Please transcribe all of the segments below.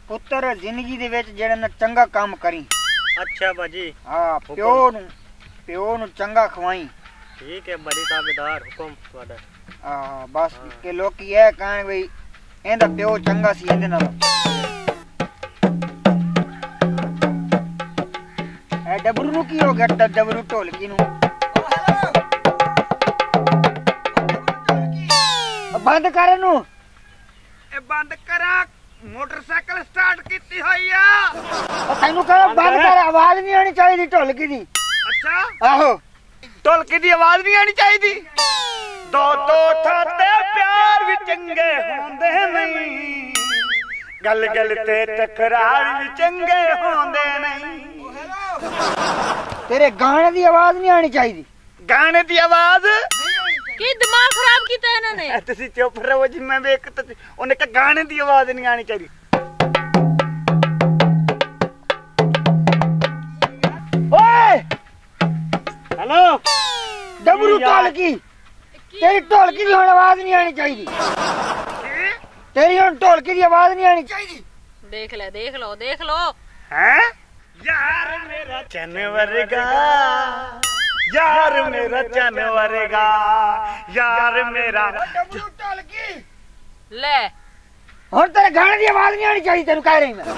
ਪੁੱਤਰ ਜ਼ਿੰਦਗੀ ਦੇ ਵਿੱਚ ਜਿਹੜਾ ਨਾ ਚੰਗਾ ਕੰਮ ਕਰੀ। अच्छा बाजी। हाँ प्यो नु चंगा खवाई। ठीक है बड़ी ताबेदार हुक्म ਤੁਹਾਡਾ। हाँ बस के लोग की है कहन भाई एंदा प्यो चंगा सी एंदे नाल। ए डबरू नु की हो गया डबरू ढोलकी नु। बंद कर नु। ए बंद करा मोटरसाइकिल स्टार्ट कीती होई आ। तैनू कह बंद कर आवाज नहीं आनी चाहिए ढोलकी दी। अच्छा आहो ढोलकी दी आवाज नहीं आनी चाहिए। दो दो थाते प्यार भी चंगे होंदे नहीं गल गल ते टकरार भी चंगे होंदे नहीं। तेरे गाने दी आवाज नहीं आनी चाहिए। गाने दी आवाज की दिमाग खराब कीता है इन्होंने। तुसी चुप रहो जी मैं वेख उन्हें कहा गाने दी आवाज नहीं आनी चाहिए। ओए हेलो डबरू ढोलकी तेरी ढोलकी की आवाज नहीं आनी चाहिए। तेरी ढोलकी की आवाज नहीं आनी चाहिए। देख लो हैं यार मेरा जानवर गा यार मेरा जानवर गा यार मेरा ढोलकी ले और तेरे गाने की आवाज नहीं आनी चाहिए। तेरू कह रही मैं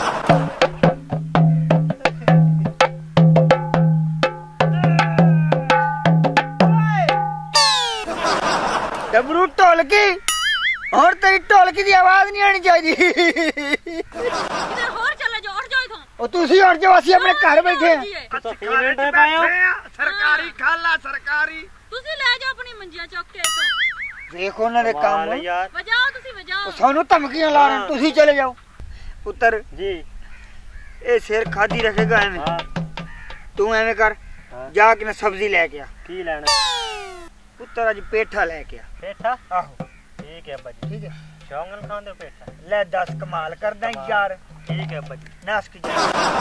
डबरू ढोलकी और तेरी ढोलकी की आवाज नहीं आनी चाहिए। इधर होर चले जाओ उठ जाओ इथों। ओ तुसी उठ जाओ असि अपने घर बैठे हैं। सरकारी खाला सरकारी तुसी ले जाओ अपनी मंजियां चुक के इथों। देखो ना रे काम यार बजाओ तुसी बजाओ। सानू धमकियां ला रहे तुसी चले जाओ। पुत्र जी ए सिर खादी रखेगा एवें तू एवें कर जाके ना सब्जी लेके आ। की लेना पुत्र आज पेठा लेके आ। पेठा आहो ठीक है बाजी। ठीक है शौंगल खांदे पेठा ले 10 कमाल कर दें यार। ठीक है बाजी नास की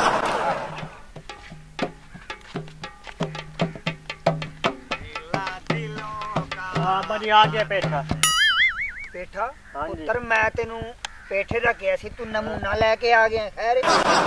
हां बाजी आ गया पेठा। पेठा हाँ जी। पुत्र मैं तेनू पेठे दा किया सी तू नमूना लेके आ गया। खैर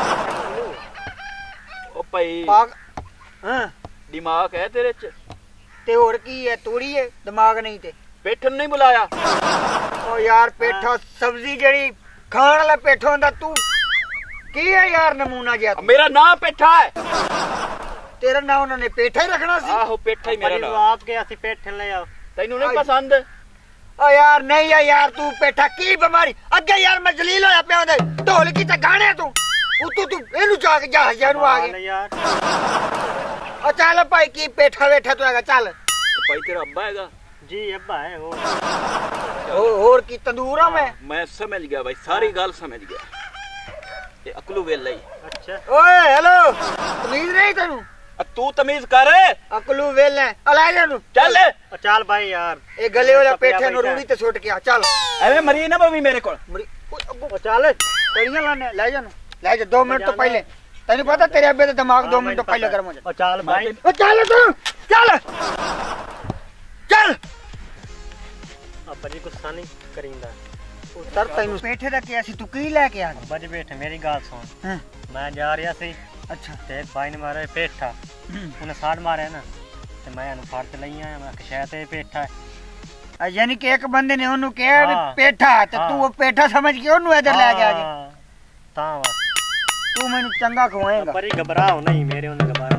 ओ भाई पाग हां दिमाग है तेरे च ते और की है तूड़ी है दिमाग नहीं ते पेठन नहीं बुलाया। ओ यार पेठा सब्जी जेड़ी खाण वाला पेठा हुंदा तू की है यार नमूना जिहा तू। मेरा नाम पेठा है। तेरा नाम उन्होंने पेठा ही रखना सी। आहो पेठा ही मेरा बाजी नाम। आप गया सी पेठे ले आओ। तैनू नहीं पसंद। ओ यार नहीं है यार तू पेठा की बीमारी अगे यार मैं जलील होया पिया ओदे ढोलकी ते गाने तू तू एनू जाके जहाज़ नु आ गया यार। ओ चल भाई की पेठा वेठा तू आगा चल। भाई तेरा अब्बा हैगा। जी अब्बा है वो और की तंदूरा में मैं समझ गया भाई सारी गल समझ गया। ये अकलू वेला ही। अच्छा ओए हेलो तमीज नहीं तेनू तू तमीज कर। अकलू वेला अलाय जानु चल चल भाई यार ए गले वाला पेठे नु रूड़ी ते सुट के आ चल। एवे मरी ना बवी मेरे को। ओ चल कड़ियां लाने ले जानु ले जा 2 मिनट तो पहले तेनू पता तेरे अब्बे दा दिमाग 2 मिनट तो पहले गर्म हो जा। ओ चल भाई ओ चल तू चल चल। अब्बा जी गुस्सा नहीं करिंदा। उतर तेनू पेठे दा किया सी तू की लेके आ। अब्बा जी बैठे मेरी गाल सुन। हां मैं जा रहा सी अच्छा ते एक भाई ने मारे पेठा उन्हें साड़ मारे ना ते मैं इन्हू फाड़ ते लई आया। मैं शायद ये पेठा है यानी कि एक बंदे ने ओनू कहा भी हाँ। पेठा ते तू वो पेठा समझ के ओनू इधर ले के आ गया। ता बस तू मैनू चंगा खवाएगा। पर घबराओ नहीं मेरे उन्हें घबराओ।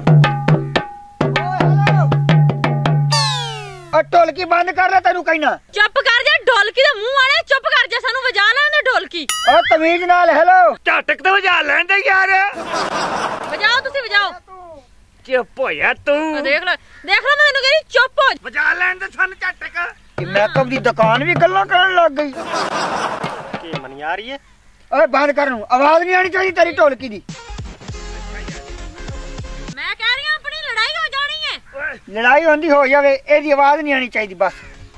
और ढोलकी बंद कर ले तेनू कहना। चुप कर जा ढोलकी दे मुंह वाले चुप कर जा सानू वजा लेने ढोलकी। ओ तमीज नाल हेलो झटक ते वजा लेंदे यार। बजाओ तुसी बजाओ। चुप होया तू देख लो मैं तेनू कह रही चुप हो। वजा लेंदे सन झटक कि मेकअप दी दुकान भी गल्लां करन लग गई। की मनी आ रही है। ओए बंद कर नू आवाज नहीं आनी चाहिए तेरी ढोलकी दी। मैं कह रही हूं अपनी लड़ाई हो जानी है। लड़ाई होंदी हो जावे एदी आवाज नहीं आनी चाहिए बस।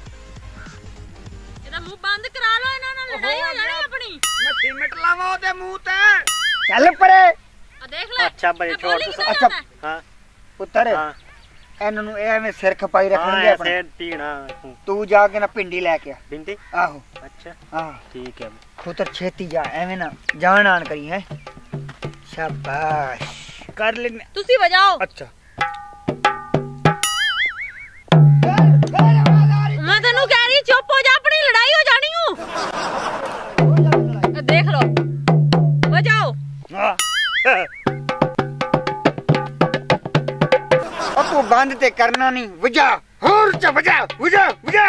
ਇਹਦਾ ਮੂੰਹ ਬੰਦ ਕਰਾ ਲਓ ਇਹਨਾਂ ਨਾਲ ਲੜਾਈ ਹੋ ਜਾਣੀ ਆਪਣੀ। मैं सीमेंट लावा ओदे मुंह ते चल परे। ਆ ਦੇਖ ਲੈ। अच्छा भाई छोड़ तू। अच्छा हां पुत्र हां ਇਹਨਾਂ ਨੂੰ ਐਵੇਂ ਸਿਰ ਖਪਾਈ ਰੱਖਣਗੇ ਆਪਣੇ। ऐसे तीना तू जाके ना भिंडी लेके आ। भिंडी आहो अच्छा हां ठीक है। पुत्र छेती जा एवें ना जान आन करी है शाबाश कर लेने तुसी बजाओ अच्छा मैं तेनू कह रही चुप हो जा अपनी लड़ाई हो जानी हूं देख लो बजाओ अब तू बंद ते करना नहीं वजा होर च वजा वजा वजा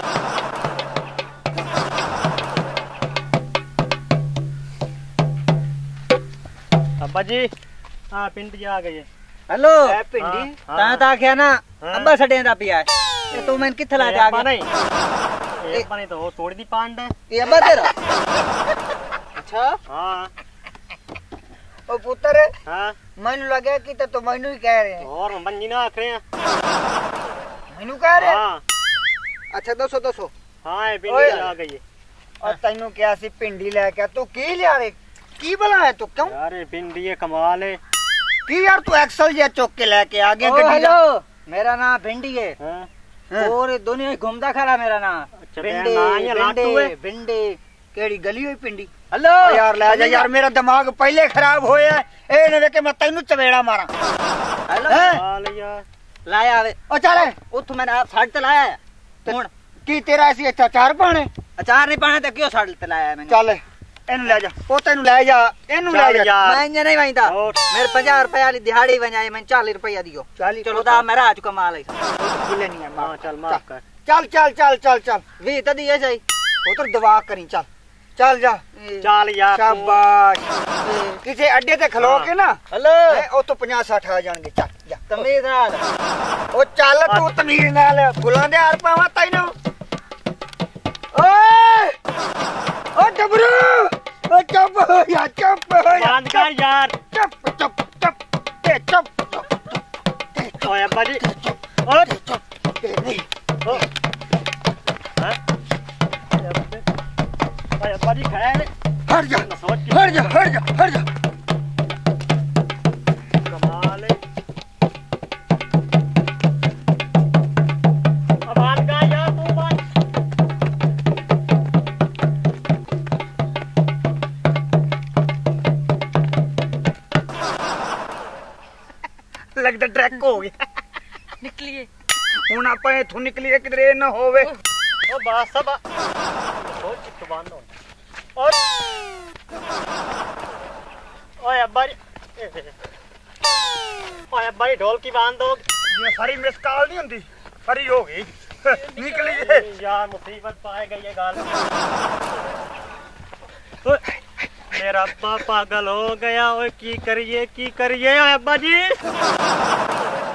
अब्बा जी हाँ पिंड जी आ गई है हेलो ए पिंडी ता ता क्या ना हाँ। अब्बा सडे दा पिया ये तू मैंने किथे ला जा अब्बा नहीं अब्बा नहीं तो वो तोड़ दी पांड है ये अब्बा तेरा अच्छा हाँ ओ पुत्र हाँ मैनू लगे कि तो मैनू ही कह रहे हैं और हम बंजी ना आख रहे हैं मैनू कह रहे हैं हाँ अच्छा दसो हाँ ये पिंड ओए। जी आ गई है और तैनू क्या सी पिंडी लेके तू की लिया रे की भला है तू क्यों यार ये पिंडी ये कमाल है की यार तू एक्सल जे चौक के लेके आ गया ओ गड्डी हेलो मेरा नाम भिंडी है हाँ हाँ। और दुनिया घूमता खड़ा मेरा नाम अच्छा भिंडी तेरा नाम ये लाटू है भिंडी केड़ी गली हुई पिंडी हेलो ओ यार ले जा यार मेरा दिमाग पहले खराब होया ए न के मैं तैनू चवेड़ा मारा हेलो हैं? कमाल है यार लाया आवे ओ चल उठ मैंने आप साइड ते लाया है कौन की तेरा ऐसी अच्छा चार पाने अचार नहीं पाने तो क्यों साइड ते लाया है मैंने चल एनू ले जा पोते नु ले जा एनू ले चल जा यार मैं इंज नहीं वहींदा और? मेरे 50 रुपए वाली दिहाड़ी बनाई मैं 40 रुपया दियो 40 चलो दा मेरा आज कमाल है खुले नहीं है हाँ चल माफ कर चल चल चल चल चल वी तो दिए जाई उधर दवा करी चल चल जा चल यार तू। शाबाश किसी अड्डे ते खलो के ना हेलो ओ तो 50-60 आ जाणगे चल जा तमीज नाल ओ चल तू तमीज नाल फुलां दे हार पावा तैनू ओए ओ डबरू ओ चुप हो या चुप हो या बंद कर यार चुप चुप चुप ते चुप ओए अब्बा जी और चुप ते नहीं हाँ ओए अब्बा जी खैर हट जा सोच के हट जा हट जा हट जा कमाल है अब बंद कर यार तू बंद लगदा ट्रैक हो गया निकलिए ਹੁਣ ਆਪਾਂ ਇਥੋਂ ਨਿਕਲੀਏ ਕਿਧਰੇ ਨਾ ਹੋਵੇ ओ बस सब सोच के बंद हो और ओए अब्बा जी ओए अब्बा जी ढोल की बांध दो ਜਿਵੇਂ ਸਾਰੀ ਮਿਸ ਕਾਲ ਨਹੀਂ ਹੁੰਦੀ ਫਰੀ ਹੋ ਗਈ ਨਿਕਲੀਏ यार मुसीबत पाए गई ये गाल ओए, मेरा अब्बा पागल हो गया ओए की करिए ओए अब्बा जी